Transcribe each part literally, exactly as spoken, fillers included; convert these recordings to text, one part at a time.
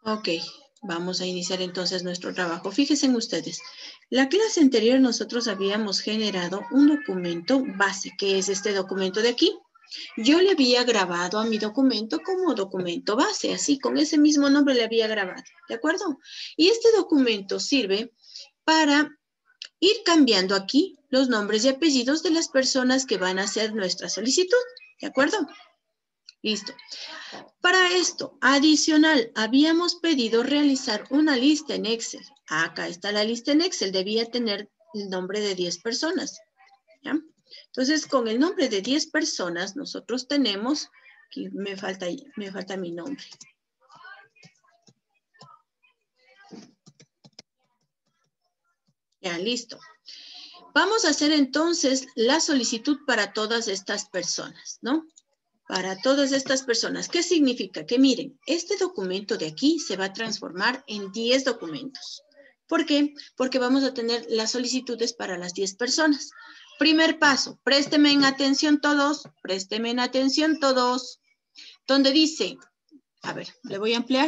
Ok, vamos a iniciar entonces nuestro trabajo. Fíjense ustedes, la clase anterior nosotros habíamos generado un documento base, que es este documento de aquí. Yo le había grabado a mi documento como documento base, así, con ese mismo nombre le había grabado, ¿de acuerdo? Y este documento sirve para ir cambiando aquí los nombres y apellidos de las personas que van a hacer nuestra solicitud, ¿de acuerdo? Listo. Para esto, adicional, habíamos pedido realizar una lista en Excel. Acá está la lista en Excel, debía tener el nombre de diez personas, ¿ya? Entonces, con el nombre de diez personas, nosotros tenemos, aquí me falta, me falta mi nombre. Ya, listo. Vamos a hacer entonces la solicitud para todas estas personas, ¿no? Para todas estas personas. ¿Qué significa? Que miren, este documento de aquí se va a transformar en diez documentos. ¿Por qué? Porque vamos a tener las solicitudes para las diez personas. Primer paso, présteme en atención todos, présteme en atención todos. Donde dice, a ver, le voy a ampliar.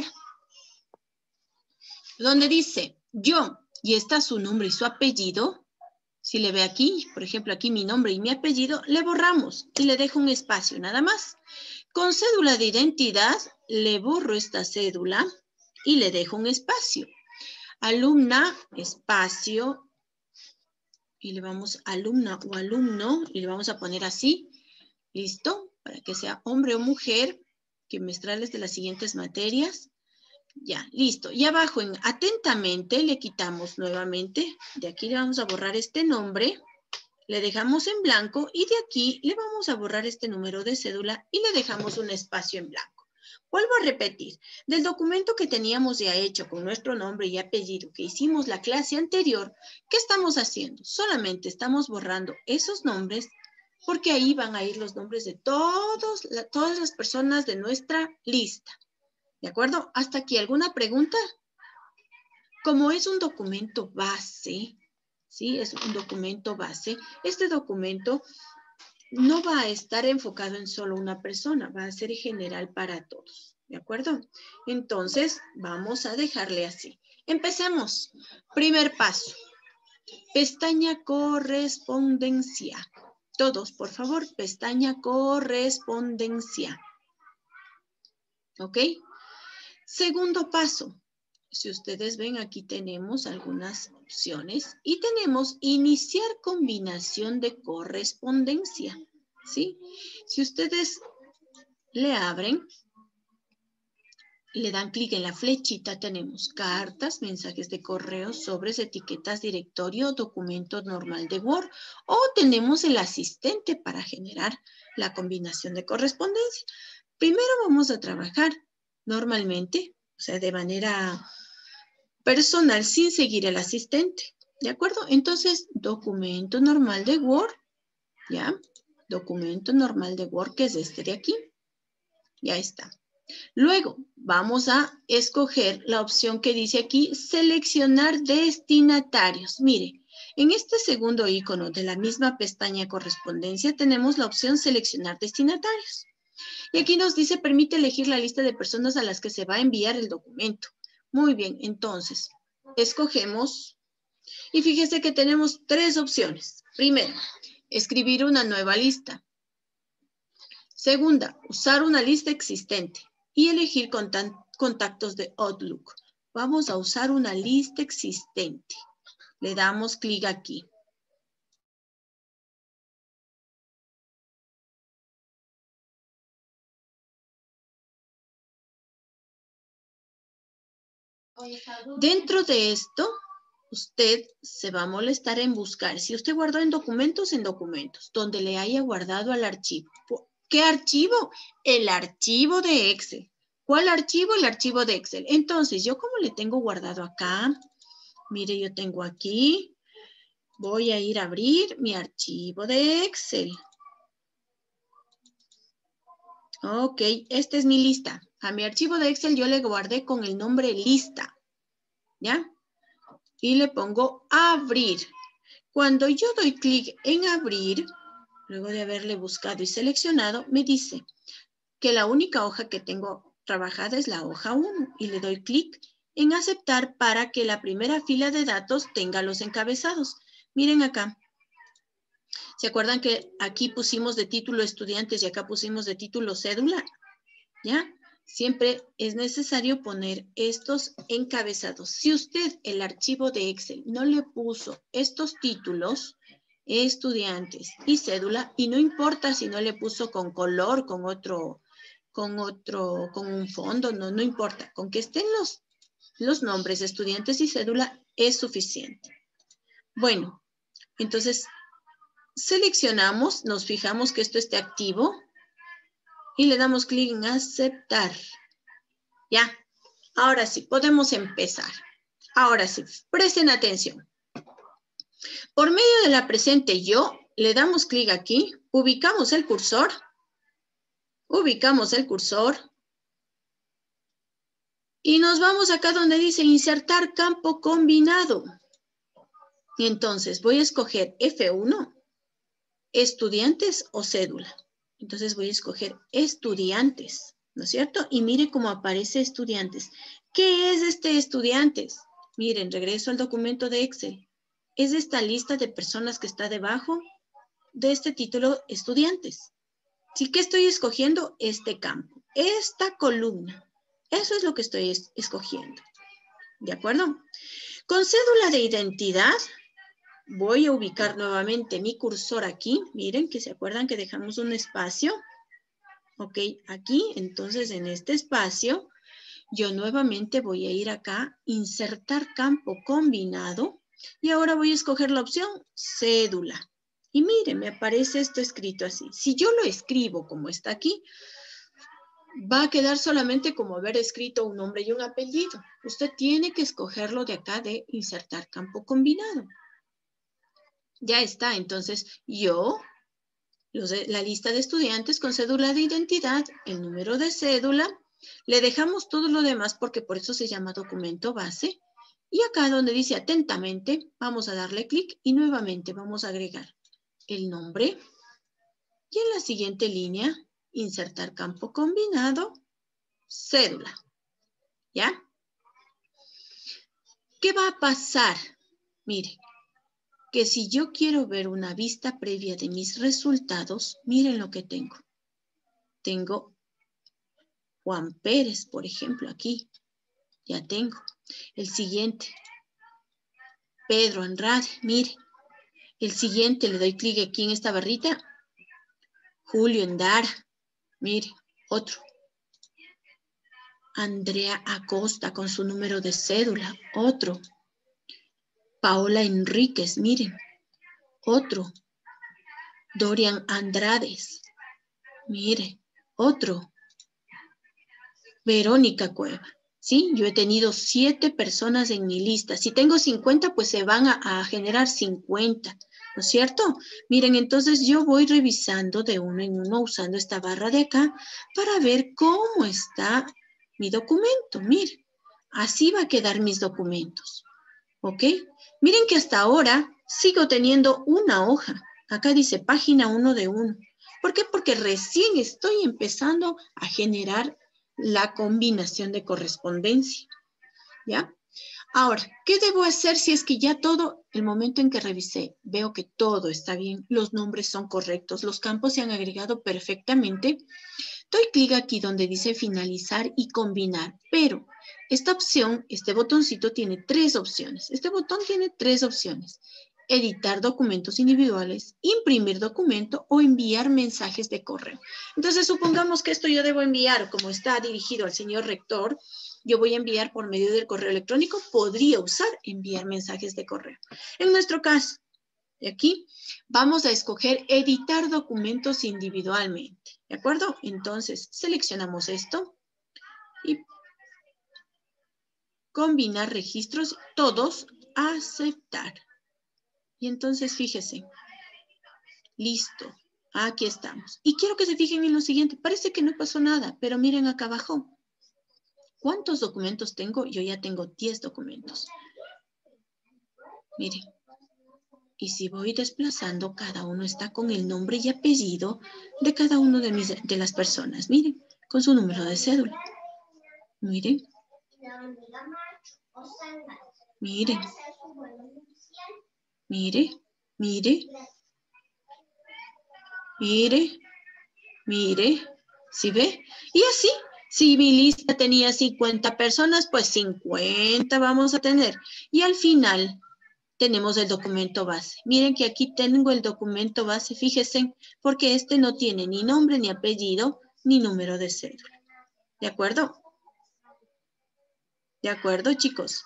Donde dice yo y está su nombre y su apellido. Si le ve aquí, por ejemplo, aquí mi nombre y mi apellido, le borramos y le dejo un espacio nada más. Con cédula de identidad, le borro esta cédula y le dejo un espacio. Alumna, espacio, y le vamos alumna o alumno, y le vamos a poner así, listo, para que sea hombre o mujer, trimestrales de las siguientes materias. Ya, listo. Y abajo en atentamente le quitamos nuevamente, de aquí le vamos a borrar este nombre, le dejamos en blanco y de aquí le vamos a borrar este número de cédula y le dejamos un espacio en blanco. Vuelvo a repetir, del documento que teníamos ya hecho con nuestro nombre y apellido que hicimos la clase anterior, ¿qué estamos haciendo? Solamente estamos borrando esos nombres porque ahí van a ir los nombres de todos, la, todas las personas de nuestra lista. ¿De acuerdo? ¿Hasta aquí alguna pregunta? Como es un documento base, ¿sí? Es un documento base. Este documento no va a estar enfocado en solo una persona, va a ser general para todos, ¿de acuerdo? Entonces, vamos a dejarle así. Empecemos. Primer paso. Pestaña correspondencia. Todos, por favor, pestaña correspondencia. ¿Ok? Segundo paso. Si ustedes ven, aquí tenemos algunas opciones y tenemos iniciar combinación de correspondencia, ¿sí? Si ustedes le abren, le dan clic en la flechita, tenemos cartas, mensajes de correo, sobres, etiquetas, directorio, documento normal de Word, o tenemos el asistente para generar la combinación de correspondencia. Primero vamos a trabajar normalmente, o sea, de manera personal sin seguir el asistente, ¿de acuerdo? Entonces, documento normal de Word, ¿ya? Documento normal de Word, que es este de aquí. Ya está. Luego, vamos a escoger la opción que dice aquí, seleccionar destinatarios. Mire, en este segundo icono de la misma pestaña correspondencia, tenemos la opción seleccionar destinatarios. Y aquí nos dice, permite elegir la lista de personas a las que se va a enviar el documento. Muy bien, entonces, escogemos y fíjese que tenemos tres opciones. Primero, escribir una nueva lista. Segunda, usar una lista existente y elegir contactos de Outlook. Vamos a usar una lista existente. Le damos clic aquí. Dentro de esto, usted se va a molestar en buscar. Si usted guardó en documentos, en documentos, donde le haya guardado al archivo. ¿Qué archivo? El archivo de Excel. ¿Cuál archivo? El archivo de Excel. Entonces, yo como le tengo guardado acá, mire, yo tengo aquí, voy a ir a abrir mi archivo de Excel. Ok, esta es mi lista. A mi archivo de Excel yo le guardé con el nombre lista. ¿Ya? Y le pongo abrir. Cuando yo doy clic en abrir, luego de haberle buscado y seleccionado, me dice que la única hoja que tengo trabajada es la hoja uno y le doy clic en aceptar para que la primera fila de datos tenga los encabezados. Miren acá. ¿Se acuerdan que aquí pusimos de título estudiantes y acá pusimos de título cédula? ¿Ya? Siempre es necesario poner estos encabezados. Si usted el archivo de Excel no le puso estos títulos, estudiantes y cédula, y no importa si no le puso con color, con otro, con otro, con un fondo, no, no importa. Con que estén los, los nombres de estudiantes y cédula es suficiente. Bueno, entonces seleccionamos, nos fijamos que esto esté activo y le damos clic en aceptar. Ya, ahora sí, podemos empezar. Ahora sí, presten atención. Por medio de la presente yo, le damos clic aquí, ubicamos el cursor, ubicamos el cursor y nos vamos acá donde dice insertar campo combinado. Y entonces voy a escoger F uno, estudiantes o cédula. Entonces voy a escoger estudiantes, ¿no es cierto? Y mire cómo aparece estudiantes. ¿Qué es este estudiantes? Miren, regreso al documento de Excel. Es esta lista de personas que está debajo de este título estudiantes. ¿Sí que estoy escogiendo? Este campo, esta columna. Eso es lo que estoy es escogiendo. ¿De acuerdo? Con cédula de identidad, voy a ubicar nuevamente mi cursor aquí. Miren que se acuerdan que dejamos un espacio. Ok, aquí, entonces en este espacio, yo nuevamente voy a ir acá, insertar campo combinado. Y ahora voy a escoger la opción cédula. Y miren, me aparece esto escrito así. Si yo lo escribo como está aquí, va a quedar solamente como haber escrito un nombre y un apellido. Usted tiene que escogerlo de acá de insertar campo combinado. Ya está, entonces yo, los de, la lista de estudiantes con cédula de identidad, el número de cédula, le dejamos todo lo demás porque por eso se llama documento base. Y acá donde dice atentamente, vamos a darle clic y nuevamente vamos a agregar el nombre. Y en la siguiente línea, insertar campo combinado, cédula. ¿Ya? ¿Qué va a pasar? Mire, que si yo quiero ver una vista previa de mis resultados, miren lo que tengo. Tengo Juan Pérez, por ejemplo, aquí. Ya tengo. El siguiente, Pedro Andrade, mire. El siguiente, le doy clic aquí en esta barrita. Julio Endara, mire, otro. Andrea Acosta con su número de cédula, otro. Paola Enríquez, miren, otro. Dorian Andrades, mire, otro. Verónica Cueva, ¿sí? Yo he tenido siete personas en mi lista. Si tengo cincuenta, pues se van a, a generar cincuenta, ¿no es cierto? Miren, entonces yo voy revisando de uno en uno usando esta barra de acá para ver cómo está mi documento. Miren, así va a quedar mis documentos, ¿ok? Miren que hasta ahora sigo teniendo una hoja. Acá dice página uno de uno. ¿Por qué? Porque recién estoy empezando a generar la combinación de correspondencia, ¿ya? Ahora, ¿qué debo hacer si es que ya todo, el momento en que revisé, veo que todo está bien, los nombres son correctos, los campos se han agregado perfectamente? Doy clic aquí donde dice finalizar y combinar, pero esta opción, este botoncito tiene tres opciones. Este botón tiene tres opciones. Editar documentos individuales, imprimir documento o enviar mensajes de correo. Entonces, supongamos que esto yo debo enviar, como está dirigido al señor rector, yo voy a enviar por medio del correo electrónico, podría usar enviar mensajes de correo. En nuestro caso, de aquí, vamos a escoger editar documentos individualmente, ¿de acuerdo? Entonces, seleccionamos esto y combinar registros, todos, aceptar. Y entonces, fíjese, listo, aquí estamos. Y quiero que se fijen en lo siguiente, parece que no pasó nada, pero miren acá abajo. ¿Cuántos documentos tengo? Yo ya tengo diez documentos. Miren. Y si voy desplazando, cada uno está con el nombre y apellido de cada uno de, mis, de las personas. Miren, con su número de cédula. Miren. Miren. Mire, mire. Mire, mire. ¿Sí ve? Y así, si mi lista tenía cincuenta personas, pues cincuenta vamos a tener. Y al final tenemos el documento base. Miren que aquí tengo el documento base, fíjense, porque este no tiene ni nombre, ni apellido, ni número de cédula. ¿De acuerdo? ¿De acuerdo, chicos?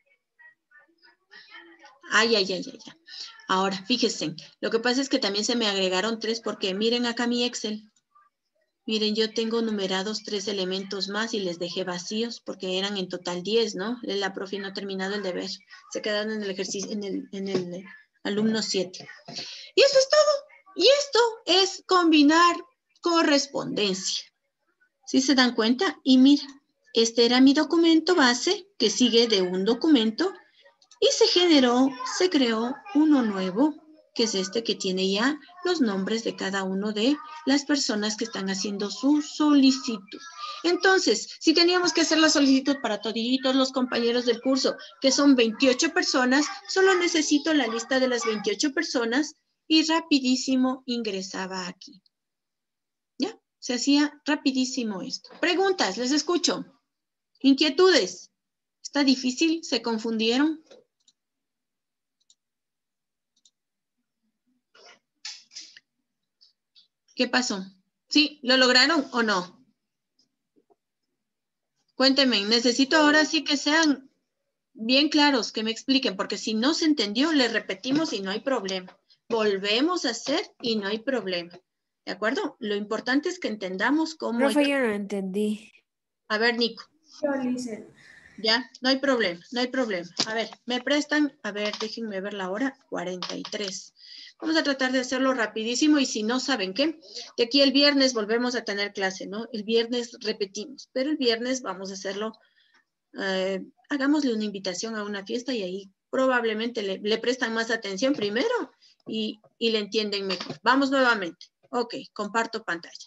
Ay, ay, ay, ay, ay. Ahora, fíjense, lo que pasa es que también se me agregaron tres porque miren acá mi Excel. Miren, yo tengo numerados tres elementos más y les dejé vacíos porque eran en total diez, ¿no? La profe no ha terminado el deber. Se quedaron en el ejercicio, en el, en el alumno siete. Y eso es todo. Y esto es combinar correspondencia. ¿Sí se dan cuenta? Y mira, este era mi documento base que sigue de un documento y se generó, se creó uno nuevo, que es este que tiene ya los nombres de cada uno de las personas que están haciendo su solicitud. Entonces, si teníamos que hacer la solicitud para toditos los compañeros del curso, que son veintiocho personas, solo necesito la lista de las veintiocho personas y rapidísimo ingresaba aquí. ¿Ya? Se hacía rapidísimo esto. Preguntas, les escucho. ¿Inquietudes? ¿Está difícil? ¿Se confundieron? ¿Qué pasó? ¿Sí? ¿Lo lograron o no? Cuéntenme, necesito ahora sí que sean bien claros, que me expliquen, porque si no se entendió, le repetimos y no hay problema. Volvemos a hacer y no hay problema. ¿De acuerdo? Lo importante es que entendamos cómo... Profe, hay... yo no entendí. A ver, Nico. Yo lo hice. Ya, no hay problema, no hay problema. A ver, me prestan, a ver, déjenme ver la hora, cuarenta y tres. Vamos a tratar de hacerlo rapidísimo y si no, ¿saben qué? De aquí el viernes volvemos a tener clase, ¿no? El viernes repetimos, pero el viernes vamos a hacerlo, eh, hagámosle una invitación a una fiesta y ahí probablemente le, le prestan más atención primero y, y le entienden mejor. Vamos nuevamente. Ok, comparto pantalla.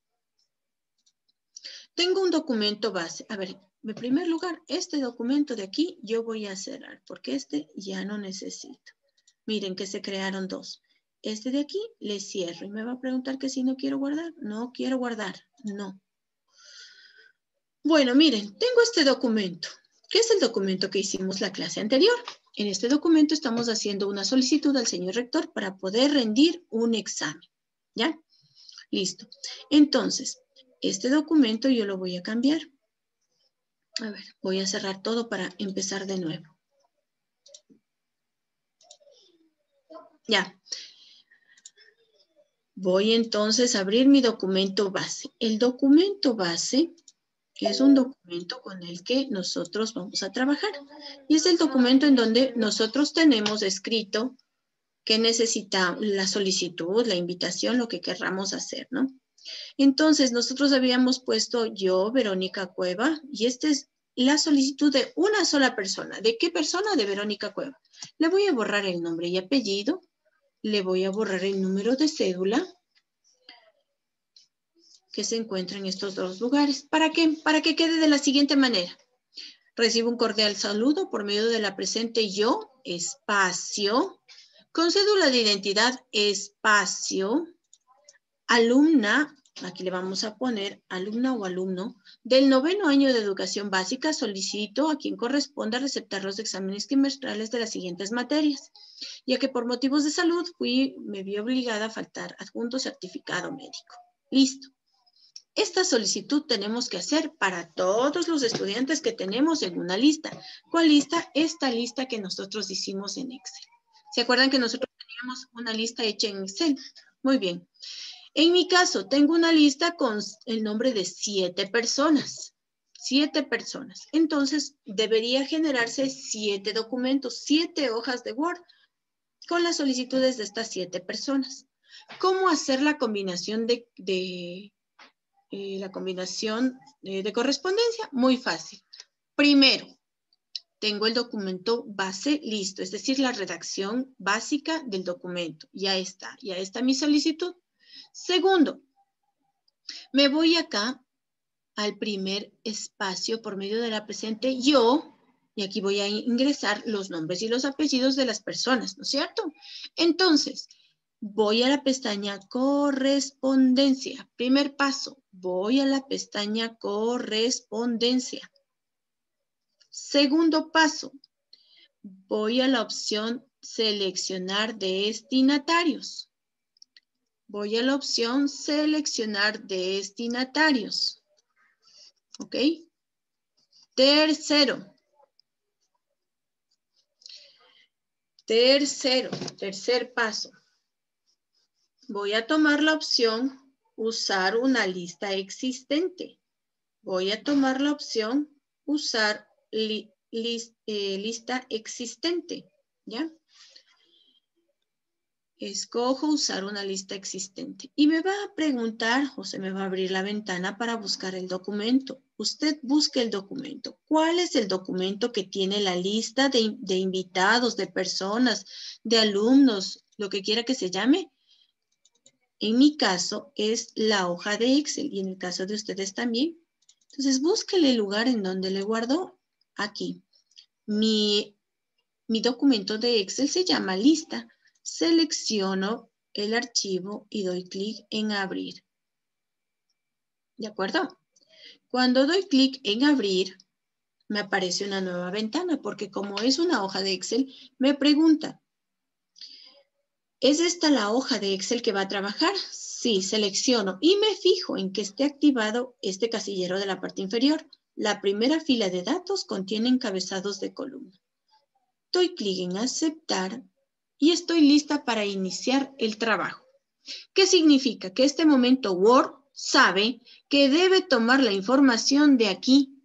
Tengo un documento base. A ver, en primer lugar, este documento de aquí yo voy a cerrar porque este ya no necesito. Miren que se crearon dos. Este de aquí le cierro y me va a preguntar que si no quiero guardar. No quiero guardar, no. Bueno, miren, tengo este documento, que es el documento que hicimos la clase anterior. En este documento estamos haciendo una solicitud al señor rector para poder rendir un examen. ¿Ya? Listo. Entonces, este documento yo lo voy a cambiar. A ver, voy a cerrar todo para empezar de nuevo. Ya. Voy entonces a abrir mi documento base. El documento base es un documento con el que nosotros vamos a trabajar. Y es el documento en donde nosotros tenemos escrito que necesita la solicitud, la invitación, lo que querramos hacer, ¿no? Entonces, nosotros habíamos puesto yo, Verónica Cueva, y esta es la solicitud de una sola persona. ¿De qué persona? De Verónica Cueva. Le voy a borrar el nombre y apellido, le voy a borrar el número de cédula que se encuentra en estos dos lugares. ¿Para qué? Para que quede de la siguiente manera. Recibo un cordial saludo por medio de la presente yo, espacio, con cédula de identidad, espacio, alumna, aquí le vamos a poner alumna o alumno, del noveno año de educación básica, solicito a quien corresponda receptar los exámenes trimestrales de las siguientes materias, ya que por motivos de salud fui, me vi obligada a faltar adjunto certificado médico. Listo. Esta solicitud tenemos que hacer para todos los estudiantes que tenemos en una lista. ¿Cuál lista? Esta lista que nosotros hicimos en Excel. ¿Se acuerdan que nosotros teníamos una lista hecha en Excel? Muy bien. En mi caso, tengo una lista con el nombre de siete personas. Siete personas. Entonces, debería generarse siete documentos, siete hojas de Word con las solicitudes de estas siete personas. ¿Cómo hacer la combinación de... de Eh, la combinación eh, de correspondencia? Muy fácil. Primero, tengo el documento base listo, es decir, la redacción básica del documento. Ya está, ya está mi solicitud. Segundo, me voy acá al primer espacio por medio de la presente yo, y aquí voy a ingresar los nombres y los apellidos de las personas, ¿no es cierto? Entonces, voy a la pestaña correspondencia. Primer paso, voy a la pestaña correspondencia. Segundo paso, voy a la opción seleccionar destinatarios. Voy a la opción seleccionar destinatarios. ¿Ok? Tercero. Tercero, tercer paso. Voy a tomar la opción usar una lista existente. Voy a tomar la opción usar li, list, eh, lista existente. ¿Ya? Escojo usar una lista existente y me va a preguntar o se me va a abrir la ventana para buscar el documento. Usted busque el documento. ¿Cuál es el documento que tiene la lista de, de invitados, de personas, de alumnos, lo que quiera que se llame? En mi caso es la hoja de Excel y en el caso de ustedes también. Entonces búsquele el lugar en donde le guardó. Aquí. Mi, mi documento de Excel se llama lista. Selecciono el archivo y doy clic en abrir. ¿De acuerdo? Cuando doy clic en abrir, me aparece una nueva ventana porque como es una hoja de Excel, me pregunta, ¿es esta la hoja de Excel que va a trabajar? Sí, selecciono y me fijo en que esté activado este casillero de la parte inferior. La primera fila de datos contiene encabezados de columna. Doy clic en aceptar y estoy lista para iniciar el trabajo. ¿Qué significa? Que este momento Word sabe que debe tomar la información de aquí,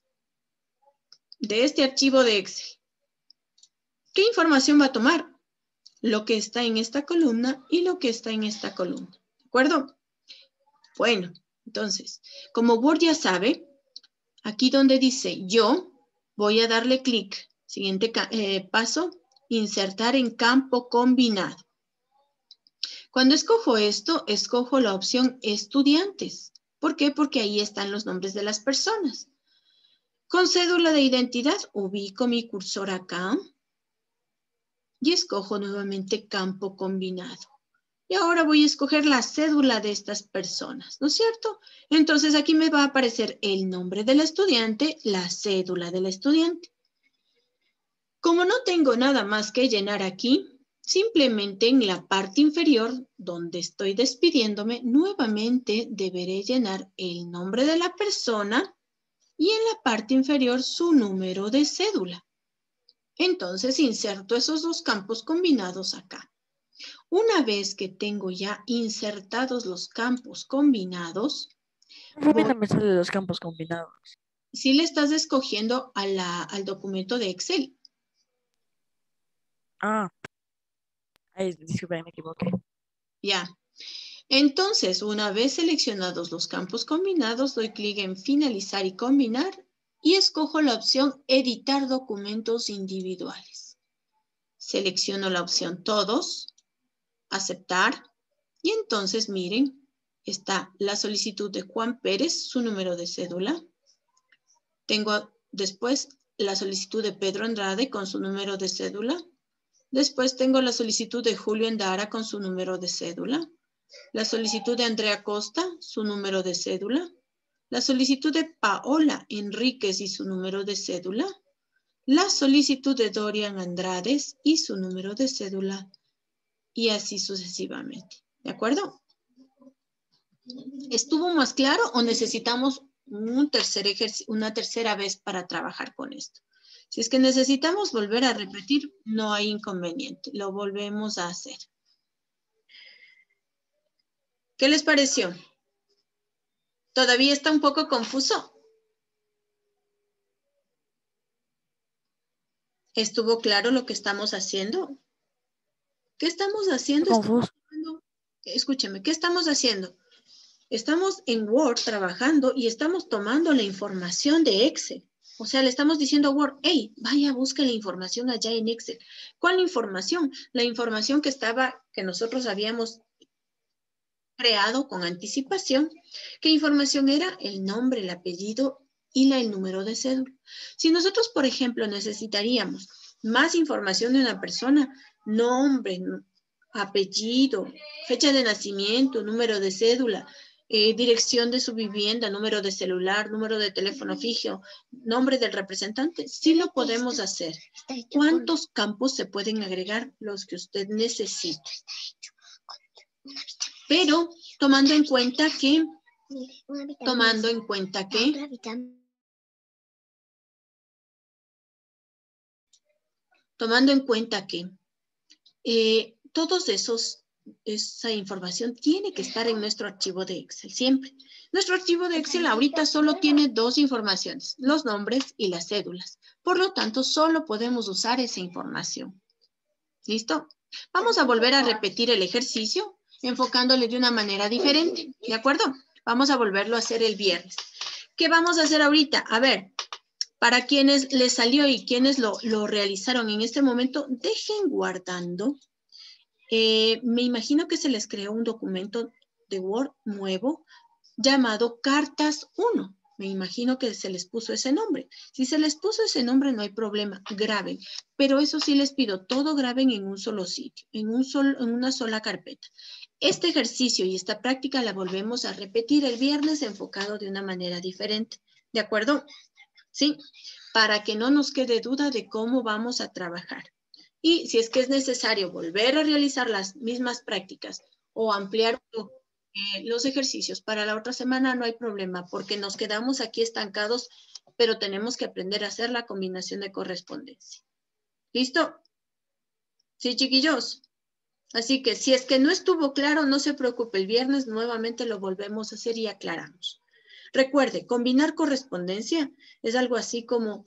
de este archivo de Excel. ¿Qué información va a tomar? Lo que está en esta columna y lo que está en esta columna. ¿De acuerdo? Bueno, entonces, como Word ya sabe, aquí donde dice yo, voy a darle clic. Siguiente eh, paso, insertar en campo combinado. Cuando escojo esto, escojo la opción estudiantes. ¿Por qué? Porque ahí están los nombres de las personas. Con cédula de identidad, ubico mi cursor acá y escojo nuevamente campo combinado. Y ahora voy a escoger la cédula de estas personas, ¿no es cierto? Entonces aquí me va a aparecer el nombre del estudiante, la cédula del estudiante. Como no tengo nada más que llenar aquí, simplemente en la parte inferior, donde estoy despidiéndome, nuevamente deberé llenar el nombre de la persona y en la parte inferior su número de cédula. Entonces inserto esos dos campos combinados acá. Una vez que tengo ya insertados los campos combinados, A mí voy, no me salen los campos combinados. si le estás escogiendo a la, al documento de Excel. Ah, ay, disculpe, me equivoqué. Ya. Entonces, una vez seleccionados los campos combinados, doy clic en finalizar y combinar y escojo la opción editar documentos individuales. Selecciono la opción todos, aceptar y entonces miren, está la solicitud de Juan Pérez, su número de cédula. Tengo después la solicitud de Pedro Andrade con su número de cédula. Después tengo la solicitud de Julio Endara con su número de cédula. La solicitud de Andrea Costa, su número de cédula. La solicitud de Paola Enríquez y su número de cédula. La solicitud de Dorian Andrades y su número de cédula. Y así sucesivamente. ¿De acuerdo? ¿Estuvo más claro o necesitamos un tercer ejercicio, una tercera vez para trabajar con esto? Si es que necesitamos volver a repetir, no hay inconveniente. Lo volvemos a hacer. ¿Qué les pareció? ¿Todavía está un poco confuso? ¿Estuvo claro lo que estamos haciendo? ¿Qué estamos haciendo? Confuso. Estamos, escúcheme, ¿qué estamos haciendo? Estamos en Word trabajando y estamos tomando la información de Excel. O sea, le estamos diciendo a Word, hey, vaya, busque la información allá en Excel. ¿Cuál información? La información que estaba, que nosotros habíamos creado con anticipación. ¿Qué información era? El nombre, el apellido y la, el número de cédula. Si nosotros, por ejemplo, necesitaríamos más información de una persona, nombre, apellido, fecha de nacimiento, número de cédula, eh, dirección de su vivienda, número de celular, número de teléfono fijo, nombre del representante, sí lo podemos hacer. ¿Cuántos campos se pueden agregar? Los que usted necesite. Pero tomando en cuenta que, tomando en cuenta que, tomando en cuenta que eh, todos esos, esa información tiene que estar en nuestro archivo de Excel, siempre. Nuestro archivo de Excel ahorita solo tiene dos informaciones, los nombres y las cédulas. Por lo tanto, solo podemos usar esa información. ¿Listo? Vamos a volver a repetir el ejercicio enfocándole de una manera diferente, ¿de acuerdo? Vamos a volverlo a hacer el viernes. ¿Qué vamos a hacer ahorita? A ver, para quienes les salió y quienes lo, lo realizaron en este momento, dejen guardando. Eh, me imagino que se les creó un documento de Word nuevo llamado Cartas uno. Me imagino que se les puso ese nombre. Si se les puso ese nombre, no hay problema, graben. Pero eso sí les pido, todo graben en un solo sitio, en, un sol, en una sola carpeta. Este ejercicio y esta práctica la volvemos a repetir el viernes enfocado de una manera diferente. ¿De acuerdo? ¿Sí? Para que no nos quede duda de cómo vamos a trabajar. Y si es que es necesario volver a realizar las mismas prácticas o ampliar eh, los ejercicios para la otra semana, no hay problema, porque nos quedamos aquí estancados, pero tenemos que aprender a hacer la combinación de correspondencia. ¿Listo? Sí, chiquillos. Así que si es que no estuvo claro, no se preocupe, el viernes nuevamente lo volvemos a hacer y aclaramos. Recuerde, combinar correspondencia es algo así como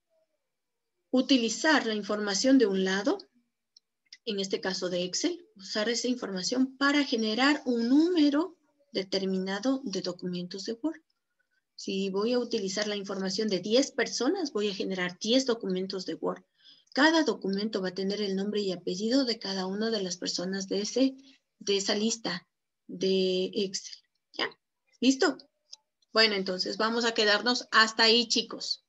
utilizar la información de un lado, en este caso de Excel, usar esa información para generar un número determinado de documentos de Word. Si voy a utilizar la información de diez personas, voy a generar diez documentos de Word. Cada documento va a tener el nombre y apellido de cada una de las personas de, ese, de esa lista de Excel. ¿Ya? ¿Listo? Bueno, entonces vamos a quedarnos hasta ahí, chicos.